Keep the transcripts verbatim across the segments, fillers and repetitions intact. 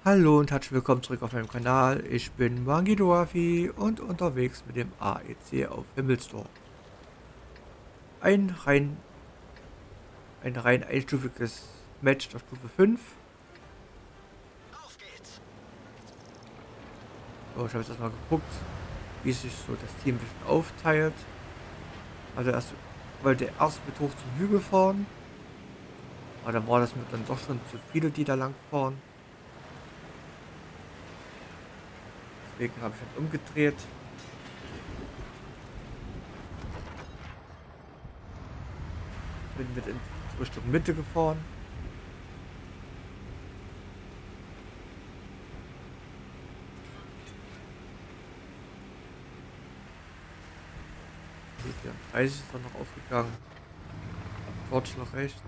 Hallo und herzlich willkommen zurück auf meinem Kanal. Ich bin Mangidoafi und unterwegs mit dem A E C auf Himmelsdorf. Ein rein, ein rein einstufiges Match der Stufe fünf. Auf geht's! So, ich habe jetzt erstmal geguckt, wie sich so das Team ein bisschen aufteilt. Also erst wollte er erst mit hoch zum Hügel fahren. Aber dann war das mir dann doch schon zu viele, die da lang fahren. Deswegen habe ich dann umgedreht. Bin mit in Richtung Mitte gefahren. Die vierunddreißig ist dann noch aufgegangen. George noch rechts.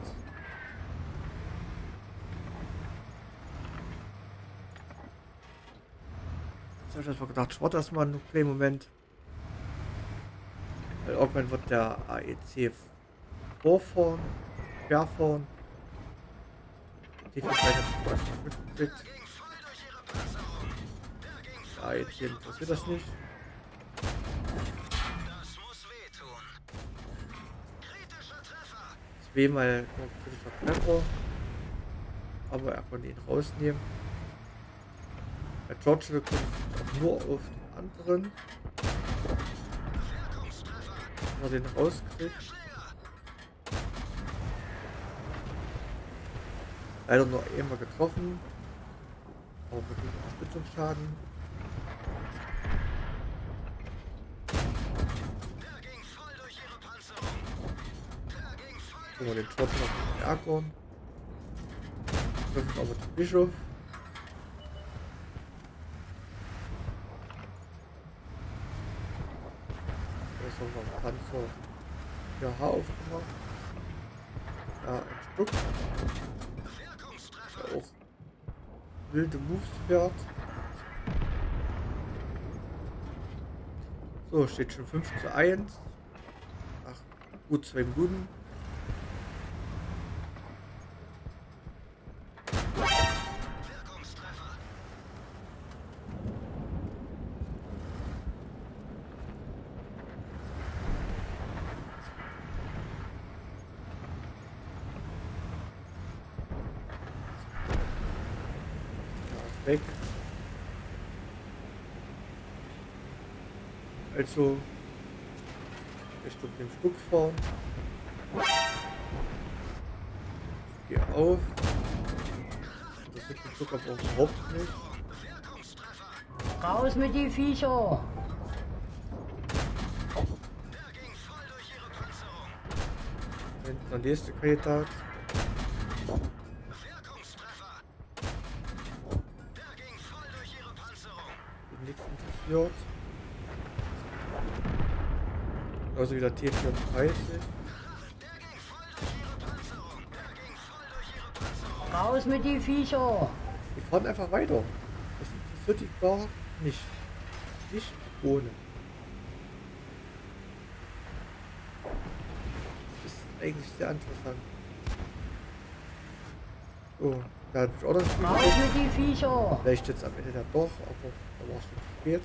Jetzt habe ich erstmal gedacht, ich warte erstmal einen kleinen Moment. Weil irgendwann wird der A E C vorfahren, querfahren. Die viel Zeit habe ich nicht mitgekriegt. Ging voll durch ihre Panzerung. Der ging Der voll durch A E C ihre interessiert das Panzerung. nicht. Das muss wehtun. Kritischer Treffer. Zweimal nur kritischer Treffer. Aber er konnte ihn rausnehmen. Der Churchill kommt auch nur auf den anderen. Wirkungstreffer. Wenn er den rauskriegt. Schneller. Leider nur einmal getroffen. Aber wirklich Spitzungsschaden. Der ging voll durch ihre Panzerung. Der ging voll Gucken durch wir den ihre Churchill auf Panzerung. den ärgern. Treffen aber den Bischof. Da ist noch ein Panzer. Ja, Haar aufgemacht. Ja, ein Stück. Wirkungstreffer. Der auch wilde Moves fährt. So, steht schon fünf zu eins. Ach, gut zwei Minuten. Wirkungstreffer. Ja, ist weg. Also, Richtung dem Stück fahren. Ich gehe auf. Das wird den Stück aber auch überhaupt nicht. Wirkungstreffer. Raus mit die Viecher! Der ging voll durch ihre Panzerung. Und der nächste Kandidat. Wirkungstreffer. Der ging voll durch ihre Panzerung. Den nichts interessiert. Genauso wie der T vierunddreißig. Der ging voll durch ihre Panzerung. Der ging voll durch ihre Panzerung. Raus mit die Viecher! Die fahren einfach weiter. Das interessiert die gar nicht. Nicht ohne. Das ist eigentlich sehr interessant. So, da hat mich auch das Raus mit die Viecher! Vielleicht jetzt am Ende dann doch, aber da war es schon zu spät.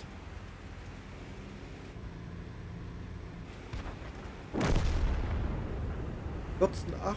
vierzehn acht.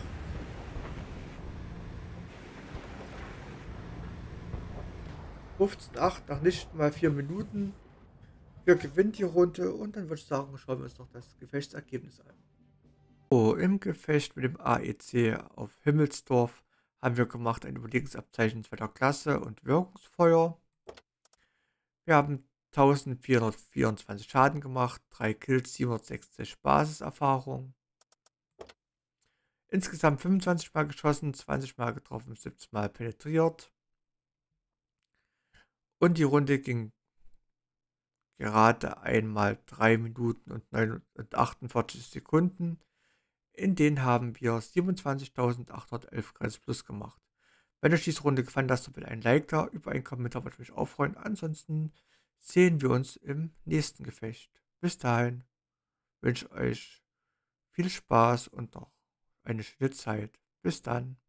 fünfzehn acht nach nicht mal vier Minuten. Wir gewinnen die Runde und dann würde ich sagen, schauen wir uns noch das Gefechtsergebnis an. So, im Gefecht mit dem A E C auf Himmelsdorf haben wir gemacht ein Überlegensabzeichen zweiter Klasse und Wirkungsfeuer. Wir haben eintausendvierhundertvierundzwanzig Schaden gemacht, drei Kills, siebenhundertsechzig Basiserfahrung. Insgesamt fünfundzwanzig Mal geschossen, zwanzig Mal getroffen, siebzehn Mal penetriert. Und die Runde ging gerade einmal drei Minuten und achtundvierzig Sekunden. In denen haben wir siebenundzwanzigtausendachthundertelf Kreuz Plus gemacht. Wenn euch diese Runde gefallen, lasst doch bitte ein Like da, über einen Kommentar würde ich mich auch freuen. Ansonsten sehen wir uns im nächsten Gefecht. Bis dahin wünsche ich euch viel Spaß und noch eine schöne Zeit. Bis dann.